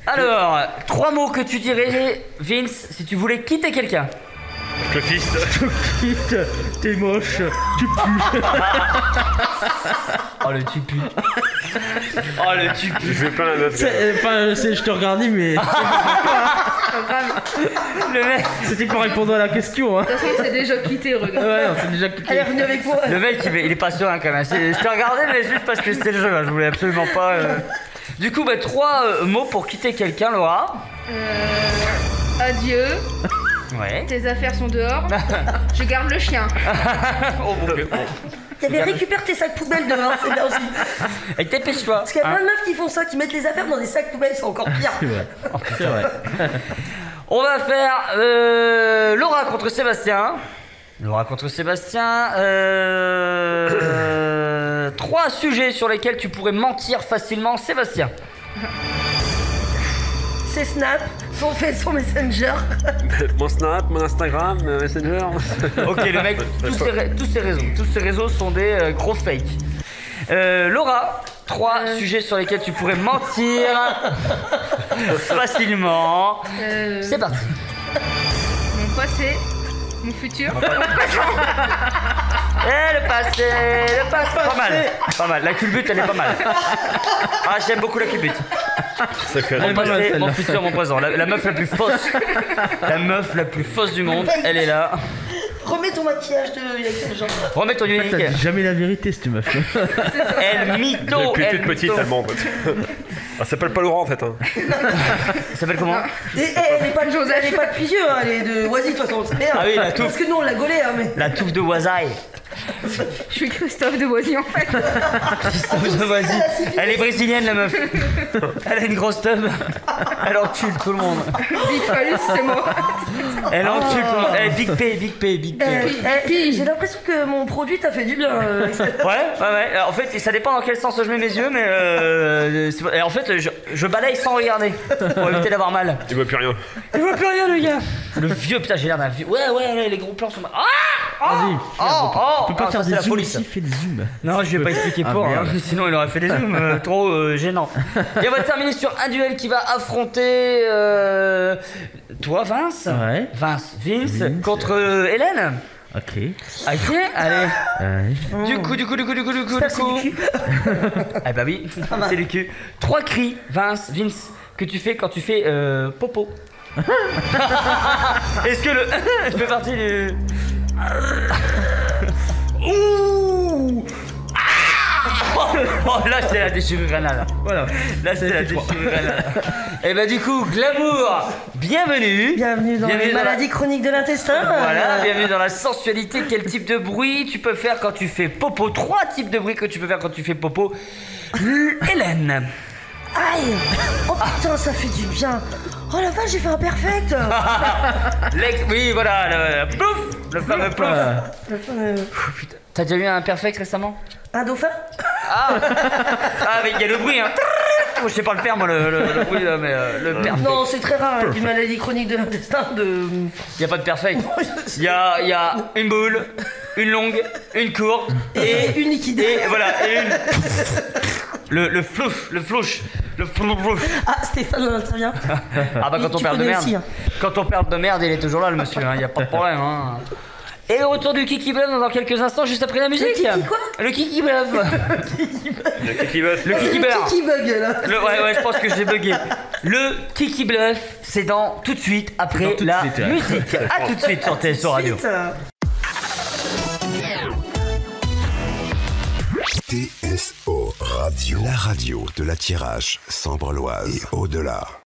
Alors, 3 mots que tu dirais, Vince, si tu voulais quitter quelqu'un. Le fist. Quitte, t'es moche, tu pues. Oh le tu pues. Oh le tu pues. Je vais plein la meuf. Enfin, je te regardais, mais Le mec, c'était pour répondre à la question. Hein. De toute façon, c'est déjà quitté, regarde. Ouais, on s'est déjà Elle est quitté. revenue avec moi. le mec il est pas serein quand même. Je te regardais mais juste parce que c'était le jeu, hein. Je voulais absolument pas. Du coup, 3 mots pour quitter quelqu'un, Laura. Adieu, Ouais. tes affaires sont dehors. Je garde le chien. Oh, bon, ok. Il y avait récupère tes sacs poubelles dehors, c'est bien aussi. Et dépêche-toi. Parce qu'il y a plein de meufs qui font ça, qui mettent les affaires dans des sacs poubelles, c'est encore pire. C'est vrai. C'est vrai. On va faire Laura contre Sébastien. Laura contre Sébastien. 3 sujets sur lesquels tu pourrais mentir facilement, Sébastien. C'est Snap, son Messenger. Mon Snap, mon Instagram, Messenger. Ok, le mec, tous ces réseaux sont des gros fakes. Laura, 3 sujets sur lesquels tu pourrais mentir facilement. C'est parti. Mon passé, mon futur. Le passé, pas mal. La culbute, elle est pas mal. Ah, j'aime beaucoup la culbute. C'est que Mon pas mal, passé, celle-là. mon futur, mon présent. La meuf la plus fausse. La meuf la plus fausse du monde, elle est là. Remets ton maquillage de. Il y a quel genre. Remets ton T'as unique. dit jamais la vérité, cette meuf. Elle mytho. depuis elle toute petite, mytho. elle ment en fait. Elle s'appelle pas Laurent en fait. Hein. Elle s'appelle comment? Et elle est pas de Joseph, elle est pas de Puisieux, hein, elle est de Oisy, de toute façon, c'est bien. Ah oui, la touffe. Parce que nous on l'a gaulé, hein, mais. La touffe de Wasaï. Je suis Christophe de Boisy en fait. Vas-y. Elle est brésilienne, la meuf. Elle a une grosse tub. Elle encule tout le monde. Big Phallus, c'est moi. Elle encule tout le monde. Big P. J'ai l'impression que mon produit t'a fait du bien. Ouais. En fait, ça dépend dans quel sens je mets mes yeux, mais en fait, je balaye sans regarder pour éviter d'avoir mal. Il voit plus rien. Il voit plus rien, le gars. Le vieux, putain, j'ai l'air d'un vieux. Ouais, les gros plans sont. Vas-y, Oh, tu peux pas faire ça, des c'est la zooms folie, ici, ça. fais des zooms. Non, je vais pas expliquer pour, merde. sinon il aurait fait des zooms trop gênants. Et on va terminer sur un duel qui va affronter toi, Vince. Ouais. Vince, Vince. contre Hélène. Ok. Ok, allez. Ouais. Du coup. Ça, c'est du cul. Eh bah oui, c'est le cul. 3 cris, Vince, que tu fais quand tu fais popo. Est-ce que le fait partie du. Ouh. Oh, là c'est la déchirure anale. Voilà. Là c'est la déchirure anale. Et bah du coup, Glamour, bienvenue. Bienvenue dans les maladies chroniques de l'intestin. Voilà, bienvenue dans la sensualité. Quel type de bruit tu peux faire quand tu fais popo? 3 types de bruits que tu peux faire quand tu fais popo. Hélène. Aïe. Oh putain, ça fait du bien. Oh la vache, j'ai fait un perfect. Oui, voilà, le plouf, le fameux plouf. Putain, t'as déjà eu un perfect récemment? Un dauphin. Ah, mais il y a le bruit, hein. Je sais pas le faire, moi, le bruit, là, mais le perfect. Non, c'est très rare, une maladie chronique de l'intestin de. Il y a pas de perfect. Il y a une boule, une longue, une courte Et une liquide. et voilà, et une. Le flouche. Ah, Stéphane, on intervient. Ah bah quand on Tu perd de connais merde. aussi, hein. Quand on perd de merde, il est toujours là, le monsieur, hein. Il y a pas de problème, hein. Et le retour du Kiki Bluff dans quelques instants, juste après la musique. Kiki quoi? Le Kiki Bluff. Le Kiki Bluff. Le Kiki Bluff. Qui bug là? Ouais, je pense que j'ai bugué. Le Kiki Bluff, c'est dans tout de suite après tout de la suite, ouais. musique. A tout de suite sur TSO Radio. Putain. TSO Radio, la radio de la Tirage, Sambre-Loise et au-delà.